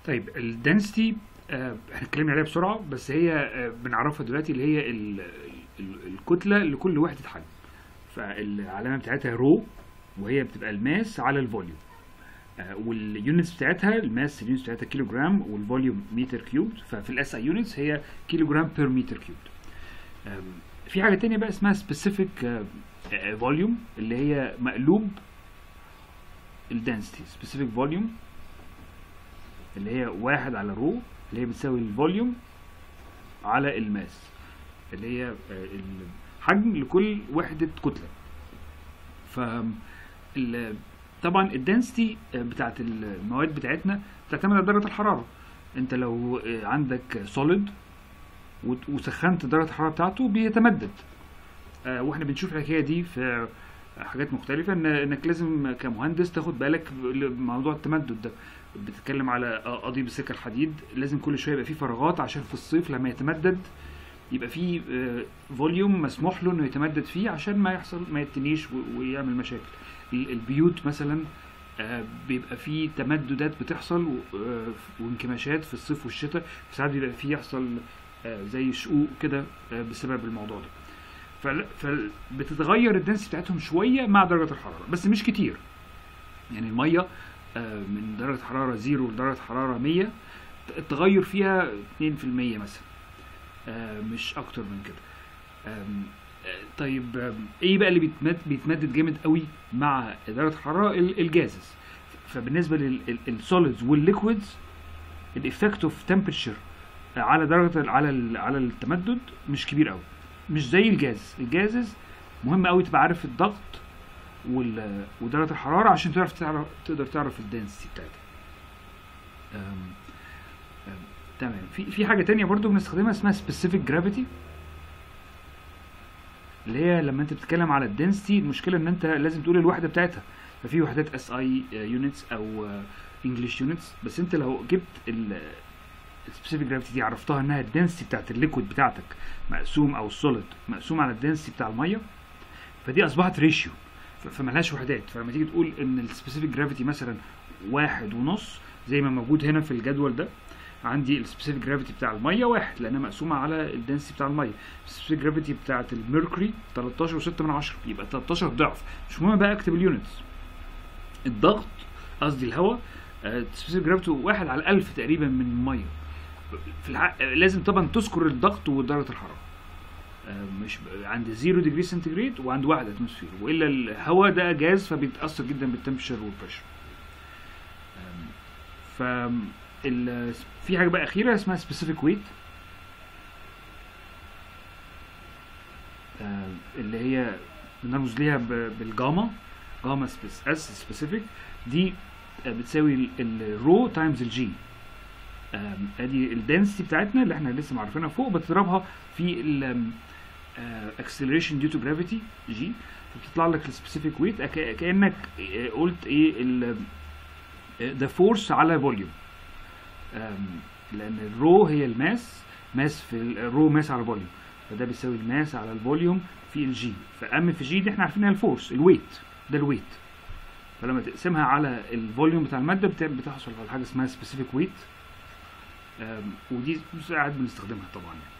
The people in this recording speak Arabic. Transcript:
طيب الدنسيتي احنا اتكلمنا عليها بسرعه، بس هي بنعرفها دلوقتي اللي هي الكتله لكل وحده حجم. فالعلامه بتاعتها رو، وهي بتبقى الماس على الفوليوم. واليونتس بتاعتها الماس اليونتس بتاعتها كيلو جرام، والفوليوم متر كيوب. ففي الاس اي يونتس هي كيلو جرام بير متر كيوب. في حاجه تانية بقى اسمها سبيسيفيك فوليوم، اللي هي مقلوب الدنسيتي. سبيسيفيك فوليوم اللي هي 1 على رو، اللي هي بتساوي الفوليوم على الماس، اللي هي الحجم لكل وحدة كتلة. ف طبعا الدنسيتي بتاعت المواد بتاعتنا بتعتمد على درجة الحرارة. انت لو عندك سوليد وسخنت درجة الحرارة بتاعته بيتمدد. واحنا بنشوف الحكاية دي في حاجات مختلفة، انك لازم كمهندس تاخد بالك بموضوع التمدد ده. بتتكلم على قضيب السكة الحديد، لازم كل شوية يبقى فيه فراغات عشان في الصيف لما يتمدد يبقى فيه فوليوم مسموح له انه يتمدد فيه عشان ما يتنيش ويعمل مشاكل. البيوت مثلا بيبقى فيه تمددات بتحصل وانكماشات في الصيف والشتاء، ساعات بيبقى فيه يحصل زي شقوق كده بسبب الموضوع ده. فبتتغير الدنسيتي بتاعتهم شوية مع درجة الحرارة، بس مش كتير. يعني المية من درجة حرارة 0 لدرجة حرارة 100 التغير فيها 2% مثلا، مش أكتر من كده. طيب ايه بقى اللي بيتمدد جامد قوي مع درجة الحرارة؟ الجازز. فبالنسبة للسوليدز والليكويدز الإفكت اوف تمبريتشر على درجة على التمدد مش كبير قوي، مش زي الجازز. مهم قوي تبقى عارف الضغط ودرجة الحرارة عشان تقدر تعرف الدنسيتي بتاعتها. تمام. في حاجة تانية برضو بنستخدمها اسمها specific gravity، اللي هي لما انت بتتكلم على الدنسيتي المشكلة ان انت لازم تقول الوحدة بتاعتها. ففي وحدات اس اي يونتس او انجلش يونتس، بس انت لو جبت السبيسيفيك جرافيتي دي عرفتها انها الدنسيتي بتاعت الليكويد بتاعتك مقسوم او السوليد مقسوم على الدنسيتي بتاع الميه، فدي اصبحت ريشيو فملهاش وحدات. فلما تيجي تقول ان السبيسيفيك جرافيتي مثلا 1.5 زي ما موجود هنا في الجدول ده، عندي السبيسيفيك جرافيتي بتاع الميه 1 لانها مقسومه على الدنسيتي بتاع الميه. السبيسيفيك جرافيتي بتاعت الميركوري 13.6، يبقى 13 ضعف. مش مهم بقى اكتب اليونتس. الضغط قصدي الهواء السبيسيفيك جرافيتي 1 على 1000 تقريبا من الميه. لازم طبعا تذكر الضغط ودرجه الحراره، مش عند 0 ديجري سنتيجريد وعند 1 اتموسفير، والا الهواء ده جاز فبيتاثر جدا بالتمبشر والبريشر. في حاجه بقى اخيره اسمها سبيسيفيك ويت، اللي هي بنرمز ليها بالجاما اس سبيسيفيك. دي بتساوي الرو تايمز الجي. ادي الدنسيتي بتاعتنا اللي احنا لسه معرفينها فوق، بتضربها في ال acceleration due to gravity جي، فبتطلع لك السبيسيفيك ويت كانك قلت ايه the force على فوليوم. لان الرو هي ماس في الرو ماس على فوليوم، فده بيساوي الماس على الفوليوم في الجي. فام في جي دي احنا عارفينها الفورس، الويت ده الويت. فلما تقسمها على الفوليوم بتاع الماده بتحصل على حاجه اسمها سبيسيفيك ويت، ودي ساعات بنستخدمها طبعا.